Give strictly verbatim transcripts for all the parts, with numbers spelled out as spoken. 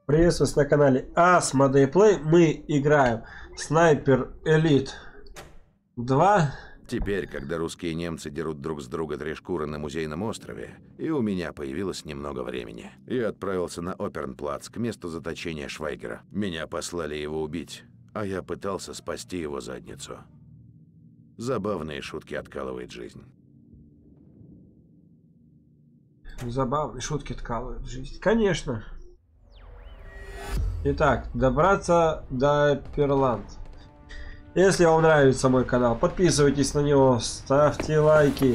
Приветствую вас на канале Asmodee Play. Мы играем Снайпер Элит два. Теперь, когда русские и немцы дерут друг с друга три шкуры на музейном острове, и у меня появилось немного времени, я отправился на Опернплац, к месту заточения Швайгера. Меня послали его убить, а я пытался спасти его задницу. Забавные шутки откалывает жизнь. Забавные шутки откалывают жизнь. Конечно. Итак, добраться до Перланд. Если вам нравится мой канал, подписывайтесь на него, ставьте лайки.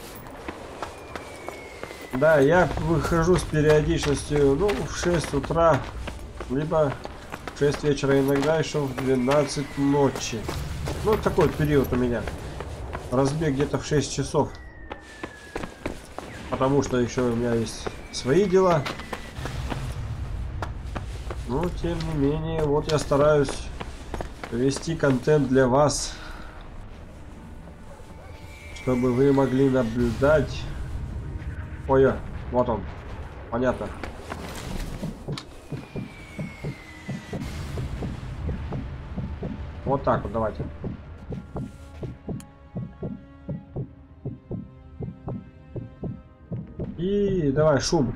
Да, я выхожу с периодичностью, ну, в шесть утра, либо в шесть вечера, иногда еще в двенадцать ночи. Ну, такой период у меня. Разбег где-то в шесть часов. Потому что еще у меня есть свои дела. Но, тем не менее, вот я стараюсь вести контент для вас, чтобы вы могли наблюдать. Ой, вот он. Понятно. Вот так вот, давайте. И давай шум.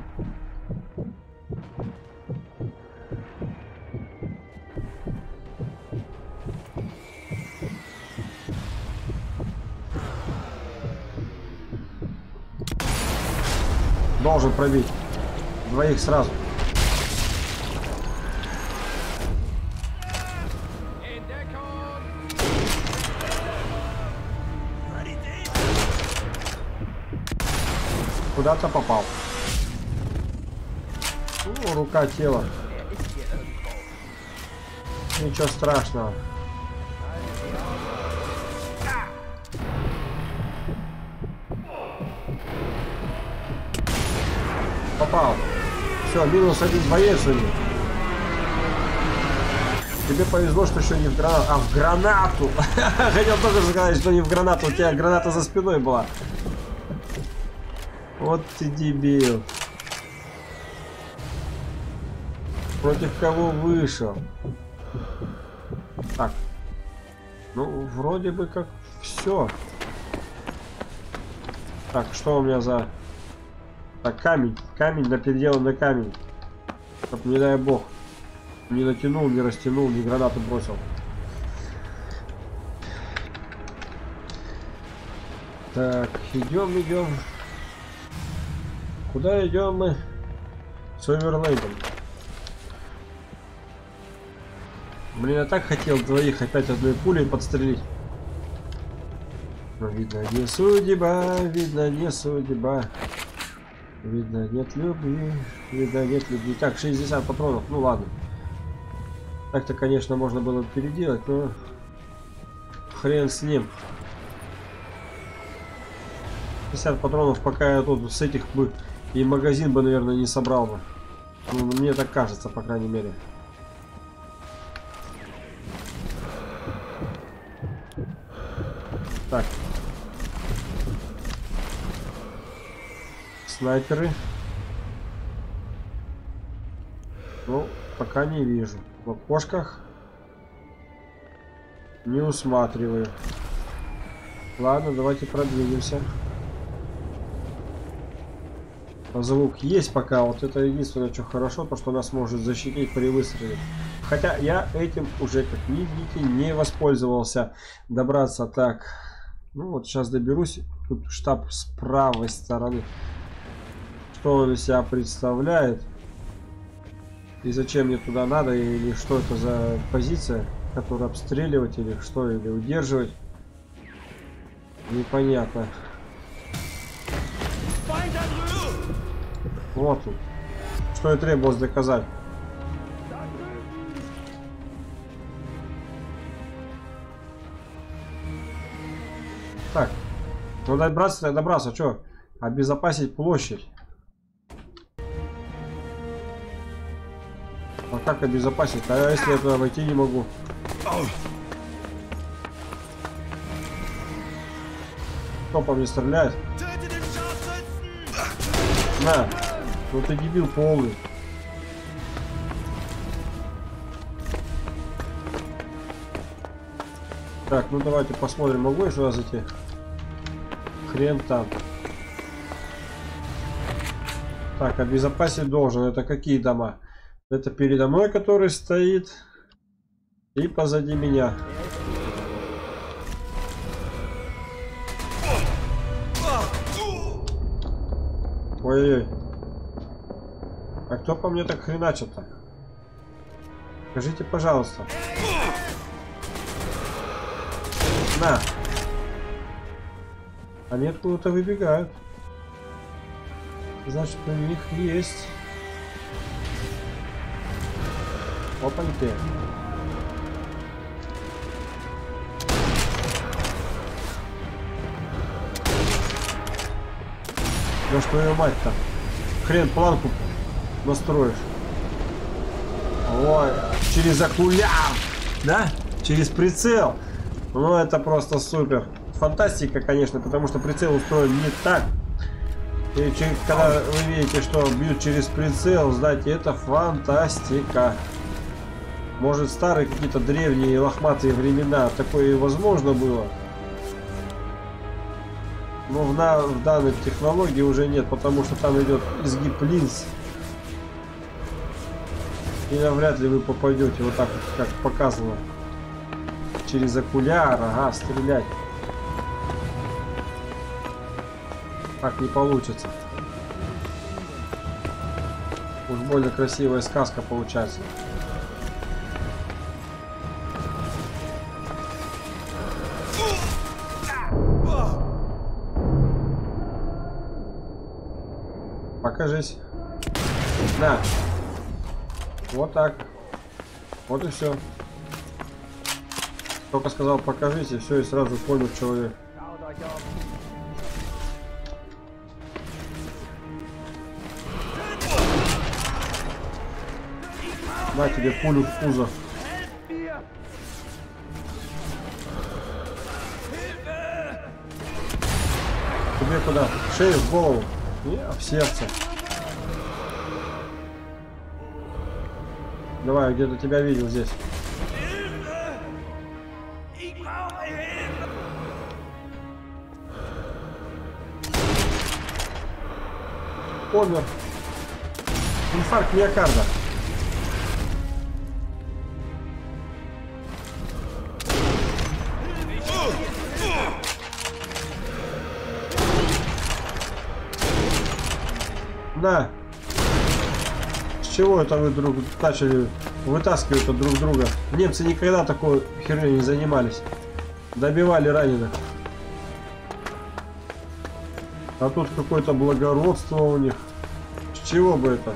Должен пробить двоих сразу. Куда-то попал. Ну, рука, тело. Ничего страшного. Попал. Все, минус один боец у них. Тебе повезло, что еще не в гранату, а в гранату. Хотел тоже сказать, что не в гранату. У тебя граната за спиной была. Вот ты дебил. Против кого вышел? Так. Ну, вроде бы как все. Так, что у меня за... Так, камень. Камень на переделан на камень. Чтоб, не дай бог, не натянул, не растянул, не гранату бросил. Так, идем, идем. Куда идем мы? С Оверлейдом. Блин, я так хотел двоих опять одной пулей подстрелить. Но видно, не судьба, видно, не судьба. Видно, нет любви, видно, нет любви. Так, шестьдесят патронов, ну ладно. Так-то, конечно, можно было переделать, но хрен с ним. шестьдесят патронов, пока я тут с этих бы и магазин бы, наверное, не собрал бы. Ну, мне так кажется, по крайней мере. Так. Снайперы. Ну, пока не вижу. В окошках не усматриваю. Ладно, давайте продвинемся. Звук есть пока. Вот это единственное, что хорошо, то что нас может защитить при выстреле. Хотя я этим уже, как видите, не воспользовался. Добраться так. Ну вот сейчас доберусь. Тут штаб с правой стороны. Что он из себя представляет? И зачем мне туда надо? Или что это за позиция? Которую обстреливать или что? Или удерживать? Непонятно. Вот он. Что и требовалось доказать. Так. Ну добраться, я добрался. Что? Обезопасить площадь. А как обезопасить? А если я туда войти не могу? Кто по мне стреляет? На. Ну ты дебил полный. Так, ну давайте посмотрим, могу я сюда зайти? Хрен там. Так, обезопасить должен. Это какие дома? Это передо мной, который стоит. И позади меня. Ой-ой-ой. А кто по мне так хреначит-то? Скажите, пожалуйста. На. Они откуда-то выбегают. Значит, у них есть. Опаньки. Да что ее мать-то? Хрен планку настроишь. Ой, через окуляр, да? Через прицел. Ну это просто супер. Фантастика, конечно, потому что прицел устроен не так. И когда вы видите, что бьют через прицел, знаете, это фантастика. Может, старые какие-то древние лохматые времена такое и возможно было. Но в, на, в данной технологии уже нет, потому что там идет изгиб линз. И навряд ли вы попадете вот так вот, как показано. Через окуляр, ага, стрелять. Так не получится. Уж больно красивая сказка получается. Покажись. На. Вот так. Вот и все. Только сказал покажись, и все, и сразу понял человек. На тебе пулю в пузо. Тебе куда? В шею, в голову. И в сердце. Давай, я где-то тебя видел здесь. Помер. Инфаркт миокарда. На. С чего это вы друг начали вытаскивать от друг друга? Немцы никогда такой херней не занимались. Добивали раненых. А тут какое-то благородство у них. С чего бы это?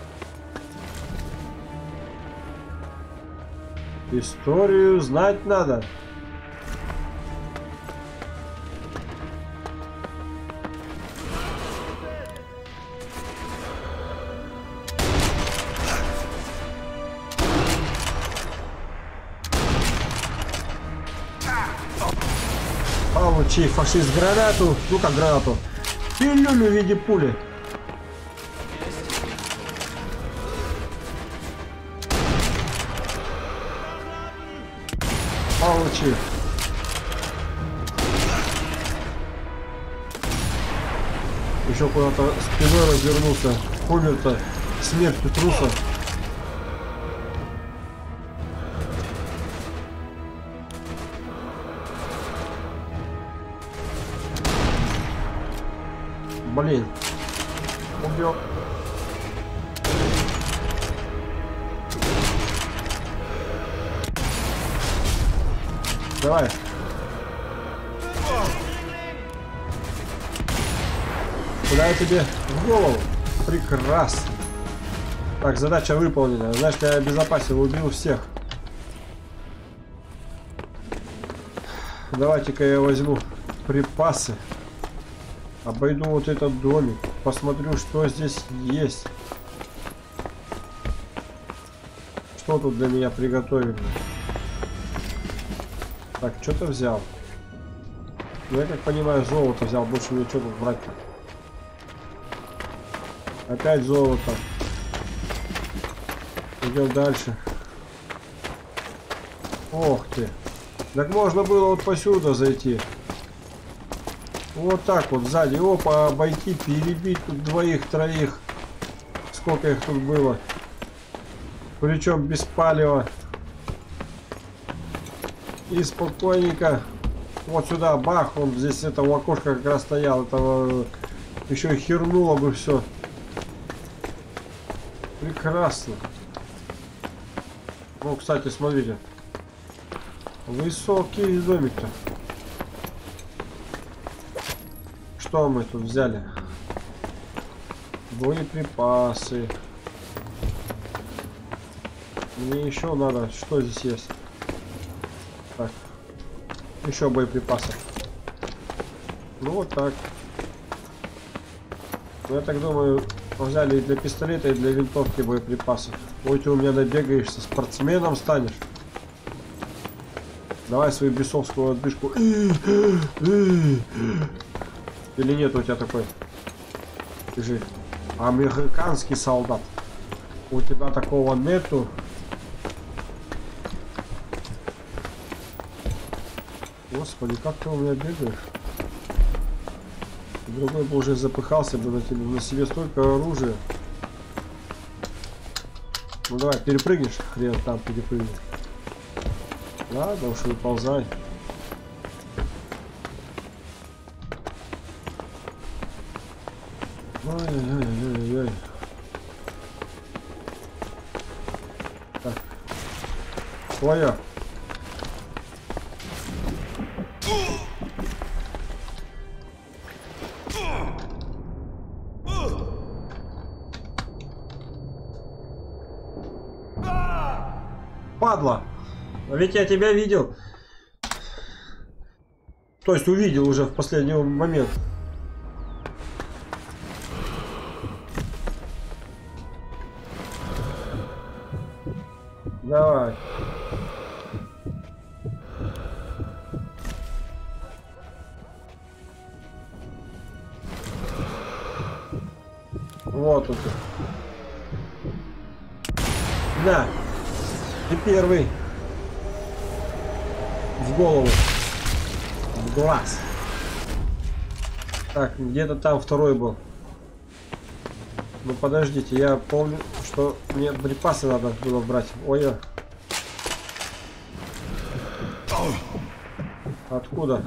Историю знать надо. Получи, фашист, гранату. Ну как гранату? Пилюлю в виде пули. Получи. Еще куда-то спиной развернулся. Помер-то смертью труса. Блин. Убил. Давай. Куда я тебе? В голову. Прекрасно. Так, задача выполнена. Значит, я обезопасил, убил всех. Давайте-ка я возьму припасы. Обойду вот этот домик. Посмотрю, что здесь есть. Что тут для меня приготовили. Так, что-то взял. Ну, я как понимаю, золото взял. Больше мне что тут брать-то. Опять золото. Идем дальше. Ох ты. Так можно было вот посюда зайти. Вот так вот сзади. Опа, обойти, перебить тут двоих-троих. Сколько их тут было. Причем без палева. И спокойненько. Вот сюда, бах, он здесь это у окошка как раз стоял. Этого еще и хернуло бы все. Прекрасно. Ну, кстати, смотрите. Высокий домик-то. Что мы тут взяли? Боеприпасы. Мне еще надо. Что здесь есть? Так. Еще боеприпасов. Ну вот так. Ну, я так думаю, взяли и для пистолета, и для винтовки боеприпасов. Ой, ты у меня набегаешься, спортсменом станешь. Давай свою бесовскую отдышку. Или нет у тебя такой? Ты же американский солдат. У тебя такого нету. Господи, как ты у меня бегаешь? Другой бы уже запыхался бы на тебе, на себе столько оружия. Ну давай, перепрыгнешь, хрен там перепрыгнешь. Ладно, уж выползай. Ой-ой-ой-ой-ой. Так. Твоя. Падла! Ведь я тебя видел. То есть увидел уже в последний момент. Давай. Вот тут. Да. И первый. В голову. В глаз. Так, где-то там второй был. Ну подождите, я помню, что мне припасы надо было брать. Ой. Откуда?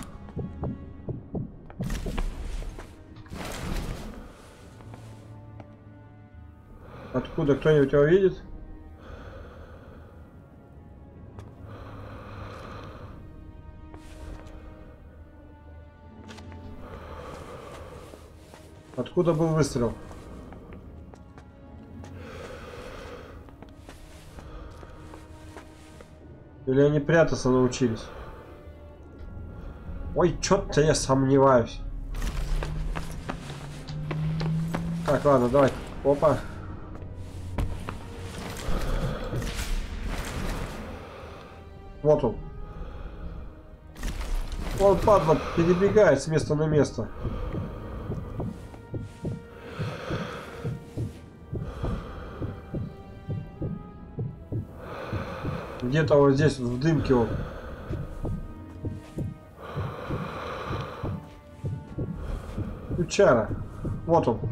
Откуда? Кто-нибудь его видит? Откуда был выстрел? Или они прятаться научились? Ой, чё-то я сомневаюсь. Так, ладно, давай. Опа. Вот он. Он, падла, перебегает с места на место. Где-то вот здесь, в дымке он. Ключара. Вот он.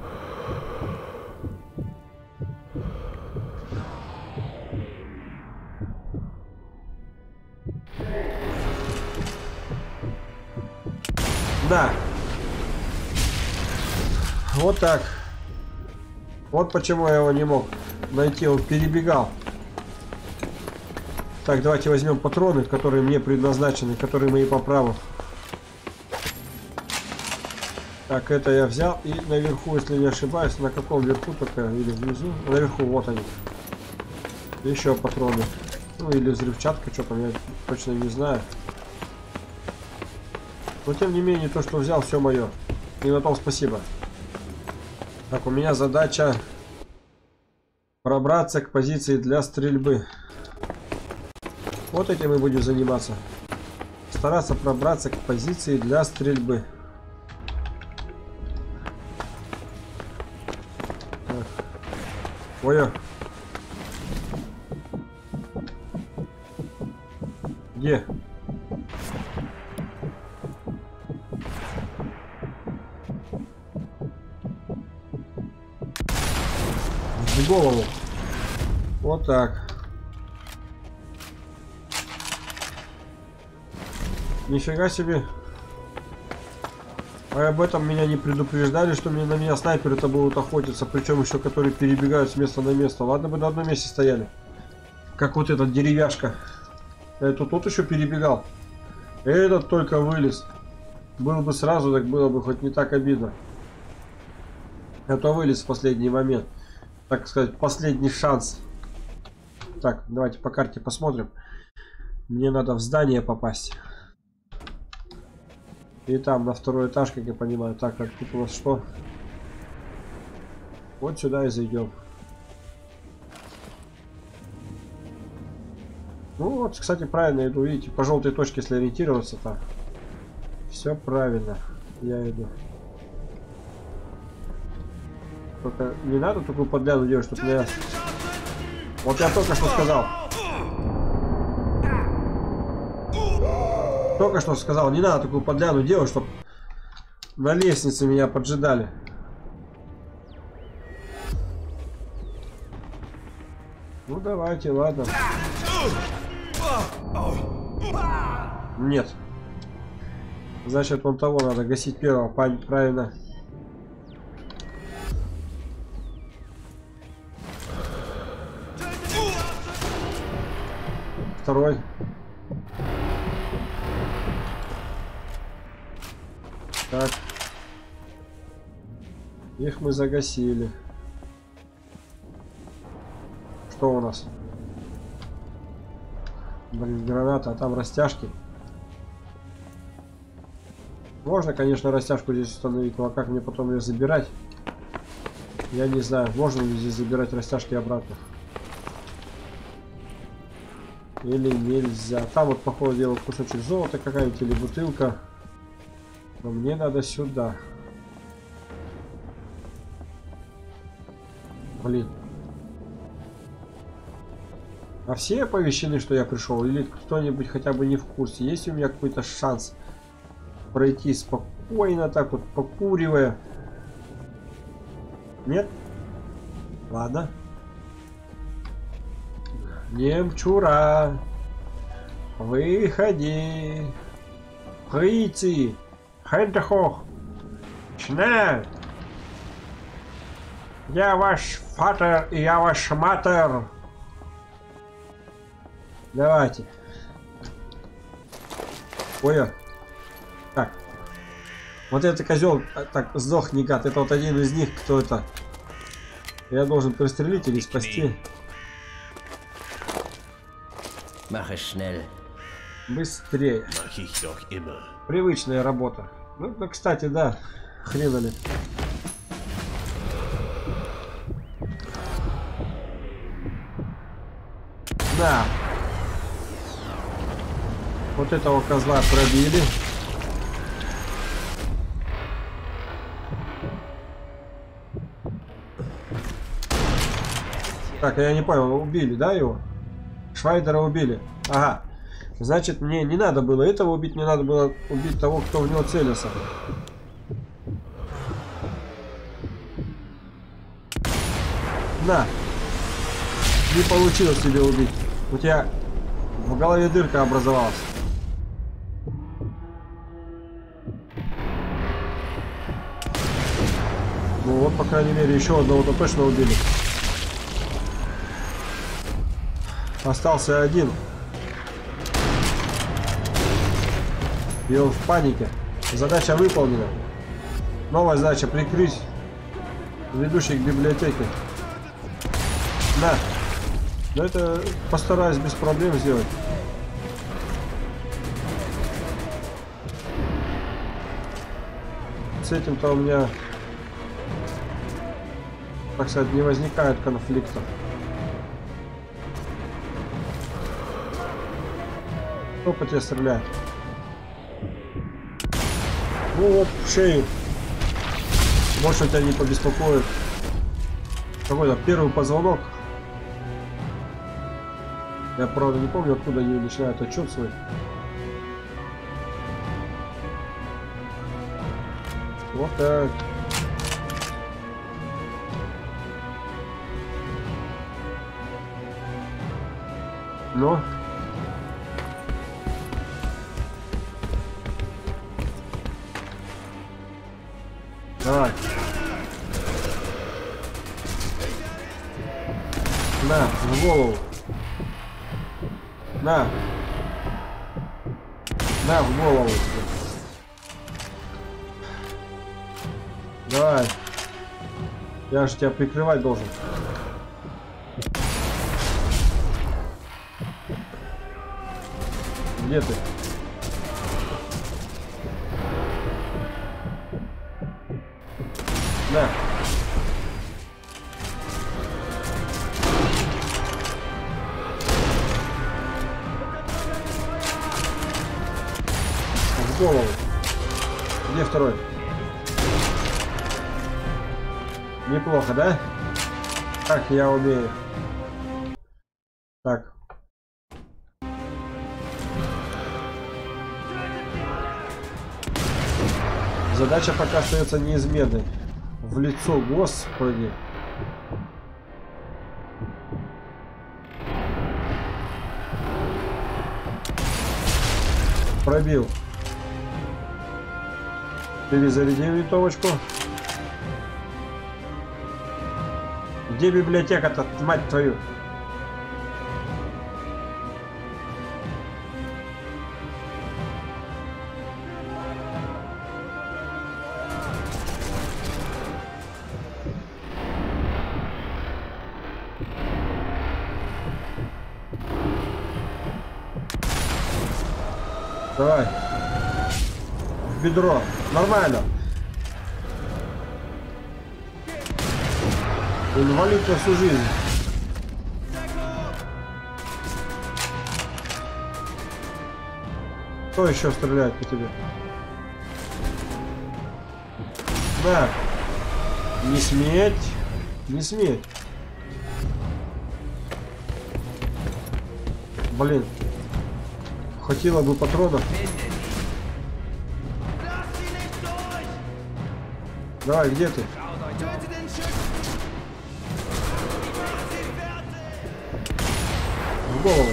Да. Вот так. Вот почему я его не мог найти. Он перебегал. Так, давайте возьмем патроны, которые мне предназначены, которые мои по праву. Так, это я взял. И наверху, если не ошибаюсь, на каком верху только, или внизу? Наверху, вот они. Еще патроны. Ну, или взрывчатка, что там, я точно не знаю. Но, тем не менее, то, что взял, все мое. И на том спасибо. Так, у меня задача пробраться к позиции для стрельбы. Вот этим мы будем заниматься. Стараться пробраться к позиции для стрельбы. Так. Ой. Где? в голову. Вот так. Нифига себе. А об этом меня не предупреждали, что мне на меня снайперы-то будут охотиться, причем еще которые перебегают с места на место. Ладно бы на одном месте стояли. Как вот этот деревяшка. Это тот еще перебегал. Этот только вылез. Был бы сразу, так было бы хоть не так обидно. А то вылез в последний момент. Так сказать, последний шанс. Так, давайте по карте посмотрим. Мне надо в здание попасть. И там на второй этаж, как я понимаю. Так, как тут у нас что? Вот сюда и зайдем. Ну вот, кстати, правильно иду. Видите, по желтой точке, если ориентироваться, то все правильно. Я иду. Только не надо такую подляну делать, чтобы я... Вот я только что сказал. Только что сказал, не надо такую подляну делать, чтобы на лестнице меня поджидали. Ну давайте, ладно. Нет. Значит, вон того надо гасить первого, правильно. Второй. Так. Их мы загасили. Что у нас? Блин, граната, а там растяжки. Можно, конечно, растяжку здесь установить, но а как мне потом ее забирать? Я не знаю, можно ли здесь забирать растяжки обратно. Или нельзя. Там вот, по ходу дела, кусочек золота какая-нибудь или бутылка. Но мне надо сюда. Блин. А все оповещены, что я пришел? Или кто-нибудь хотя бы не в курсе? Есть у меня какой-то шанс пройти спокойно, так вот, покуривая? Нет? Ладно. Немчура, выходи. Прийти. Хэнтехох. Schnell. Я ваш фатер и я ваш матер. Давайте. Ой. Так. Вот это козел, так, сдохни, гад. Это вот один из них, кто это. Я должен пристрелить или спасти. Быстрее. Привычная работа. Ну, да, кстати, да. Хрена ли. Да. Вот этого козла пробили. Так, я не понял, убили, да, его? Швайдера убили. Ага. Значит, мне не надо было этого убить, мне надо было убить того, кто в него целился. На. Не получилось тебе убить. У тебя в голове дырка образовалась. Ну вот, по крайней мере, еще одного-то точно убили. Остался один. И он в панике. Задача выполнена. Новая задача — прикрыть ведущий к библиотеке. На. Но это постараюсь без проблем сделать. С этим-то у меня, так сказать, не возникает конфликта. Кто по тебе стреляет? Ну вот, в шею. Больше тебя не побеспокоит. Какой-то первый позвонок. Я, правда, не помню, откуда они начинают отчет свой. Вот так. Ну. Давай. На, в голову. На. На, в голову. Давай. Я же тебя прикрывать должен. Где ты? На. В голову. Где второй? Неплохо, да? Так, я умею. Так. Задача пока остается неизменной. В лицо, господи. Пробил. Перезаряди винтовочку. Где библиотека-то, мать твою? Давай. В бедро. Нормально. Инвалид на всю жизнь. Кто еще стреляет по тебе? Да. Не сметь. Не сметь. Блин. Хватило бы патронов. Давай, где ты? В голову.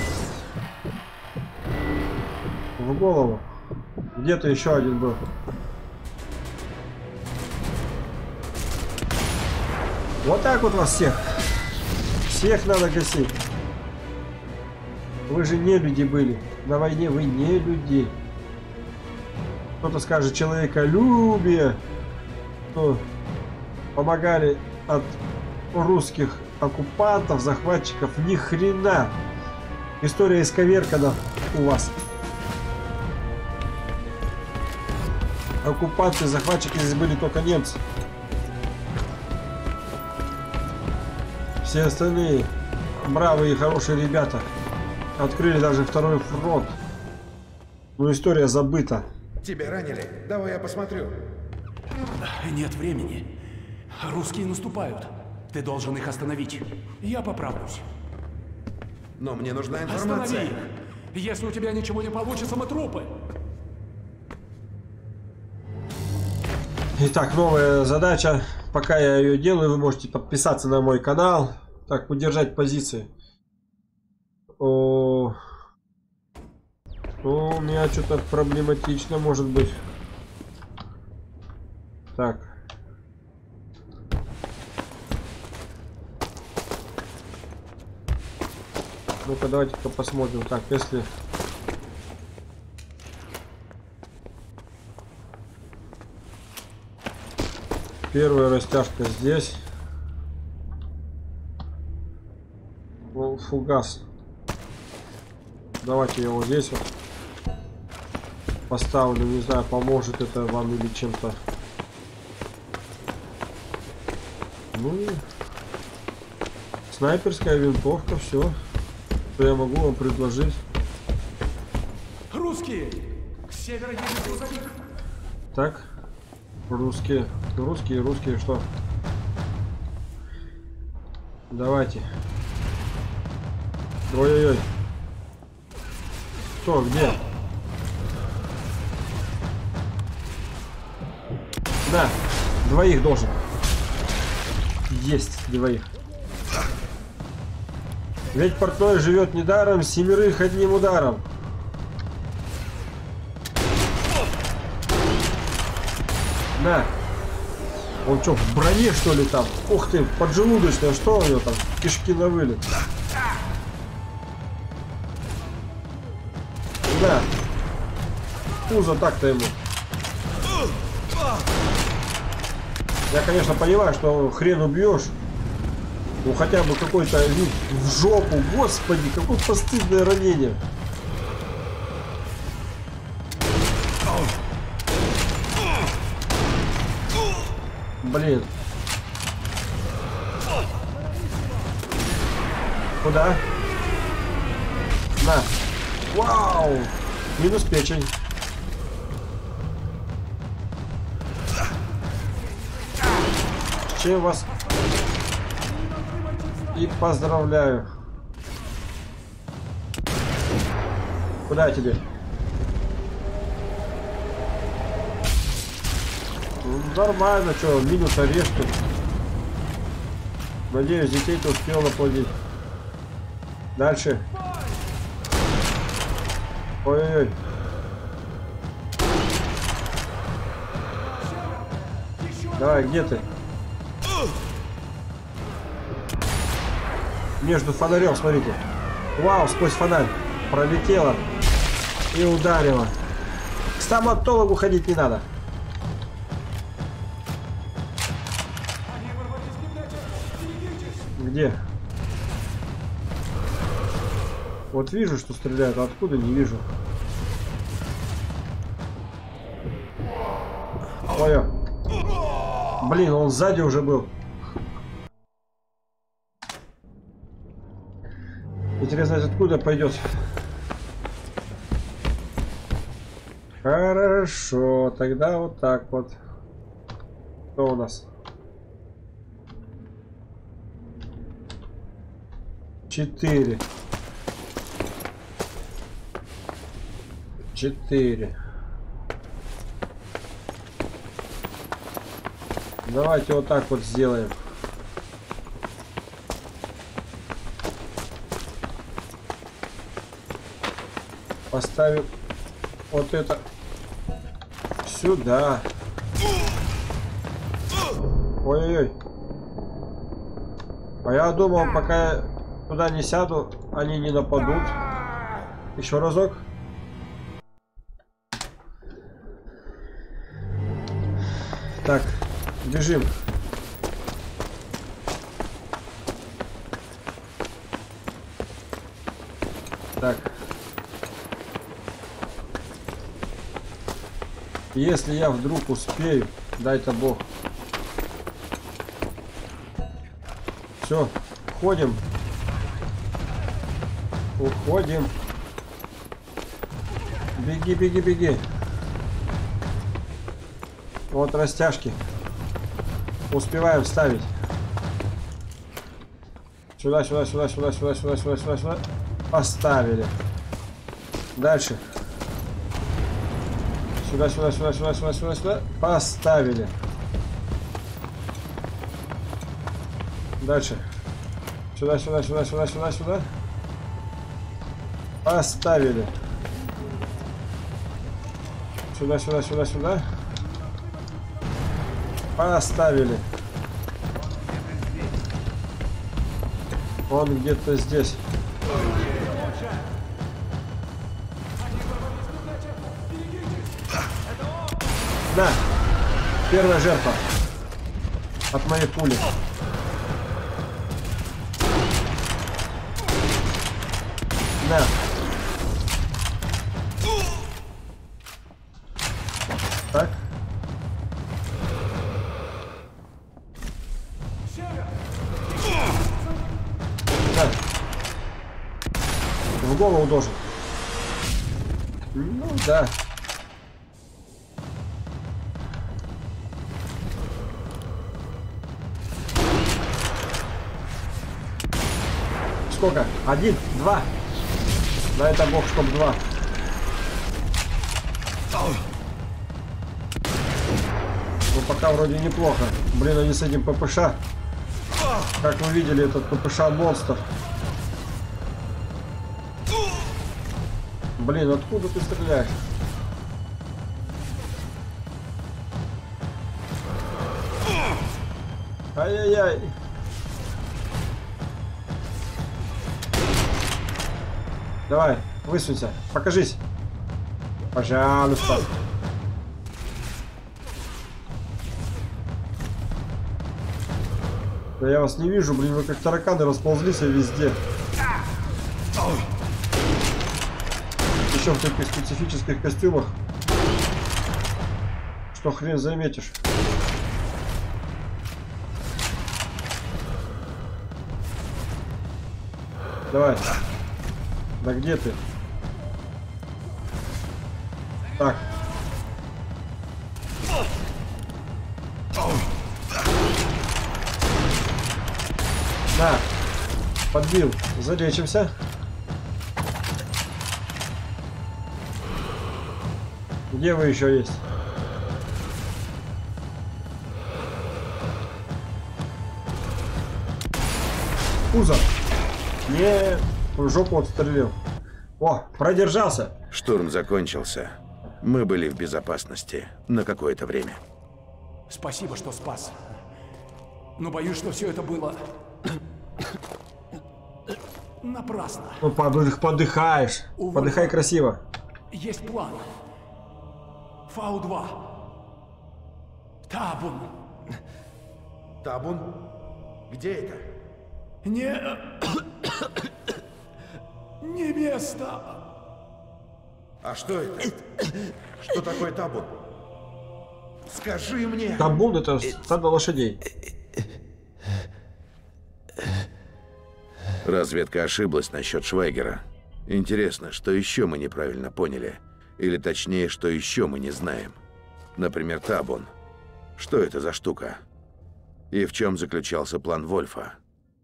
В голову. Где-то еще один был. Вот так вот вас всех. Всех надо гасить. Вы же не люди были. На войне вы не люди. Кто-то скажет человеколюбие. Что помогали от русских оккупантов, захватчиков. Ни хрена. История исковеркана у вас. Оккупанты, захватчики здесь были только немцы. Все остальные бравые и хорошие ребята открыли даже второй фронт. Но история забыта. Тебя ранили? Давай я посмотрю. Нет времени. Русские наступают. Ты должен их остановить. Я поправлюсь. Но мне нужна информация. Останови их. Если у тебя ничего не получится, мы трупы. Итак, новая задача. Пока я ее делаю, вы можете подписаться на мой канал. Так, удержать позиции. О, О, у меня что-то проблематично может быть. Так. Ну-ка, давайте-ка посмотрим. Так, если... Первая растяжка здесь. Фугас. Давайте я его здесь вот поставлю. Не знаю, поможет это вам или чем-то. Ну и снайперская винтовка, все, что я могу вам предложить. Русские! К северу едет грузовик. Так, русские, русские, русские, что? Давайте. Ой-ой-ой. Кто, где? Да, двоих должен. Есть двоих. Ведь портной живет недаром, семерых одним ударом. На. Он что, в броне, что ли, там? Ух ты, поджелудочная, что у него там? Кишки на вылет. Да. Пузо так-то ему. Я, конечно, понимаю, что хрен убьешь. Ну, хотя бы какой-то вид в жопу. Господи, какое постыдное ранение. Блин. Куда? На. Вау. Минус печень. С чем вас и поздравляю. Куда тебе? Нормально, что, минус орешки. Надеюсь, детей ты успел наплодить. Дальше. Ой-ой-ой. Давай, где ты? Между фонарем, смотрите. Вау, сквозь фонарь пролетела и ударила. К стоматологу ходить не надо. Где? Вот вижу, что стреляют, а откуда не вижу. Ой, блин, он сзади уже был. Интересно, откуда пойдет. Хорошо, тогда вот так вот. Что у нас? Четыре. Четыре. Давайте вот так вот сделаем. Поставим вот это сюда. Ой-ой-ой. А я думал, пока я туда не сяду, они не нападут. Еще разок. Так, бежим. Так. Если я вдруг успею, дай-то Бог. Все, уходим. Уходим. Беги, беги, беги. Вот растяжки. Успеваем ставить. Сюда, сюда, сюда, сюда, сюда, сюда, сюда, сюда, сюда. Поставили. Дальше. Сюда, сюда, сюда, сюда, сюда, сюда, сюда. Поставили. Дальше. Сюда, сюда, сюда, сюда, сюда, сюда. Поставили. Сюда, сюда, сюда, сюда. Поставили. Он где-то здесь. Да. Первая жертва. От моей пули. Да. Так. Да. В голову должен. Ну да. Сколько? Один, два. Дай это Бог, чтоб два. Ну пока вроде неплохо. Блин, они с этим ППШ. Как вы видели, этот ППШ монстр. Блин, откуда ты стреляешь? Ай-яй-яй. Давай, высунься, покажись. Пожалуйста. Да я вас не вижу, блин, вы как тараканы расползлись везде. Еще в таких специфических костюмах, что хрен заметишь. Давай. Да где ты? Так. На. Подбил. Залечимся. Где вы еще есть? Пузо. Не, в жопу отстрелил. О, продержался. Штурм закончился. Мы были в безопасности на какое-то время. Спасибо, что спас. Но боюсь, что все это было напрасно. Ну, подых, подыхаешь. Увы. Подыхай красиво. Есть план. Фау два. Табун. Табун? Где это? Не... Не место. А что это? Что такое табун? Скажи мне! Табун — это стадо лошадей. Разведка ошиблась насчет Швайгера. Интересно, что еще мы неправильно поняли? Или точнее, что еще мы не знаем? Например, табун. Что это за штука? И в чем заключался план Вольфа?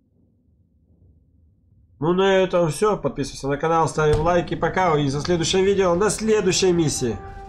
Ну, на этом все. Подписывайся на канал, ставим лайки. Пока. И за следующее видео на следующей миссии.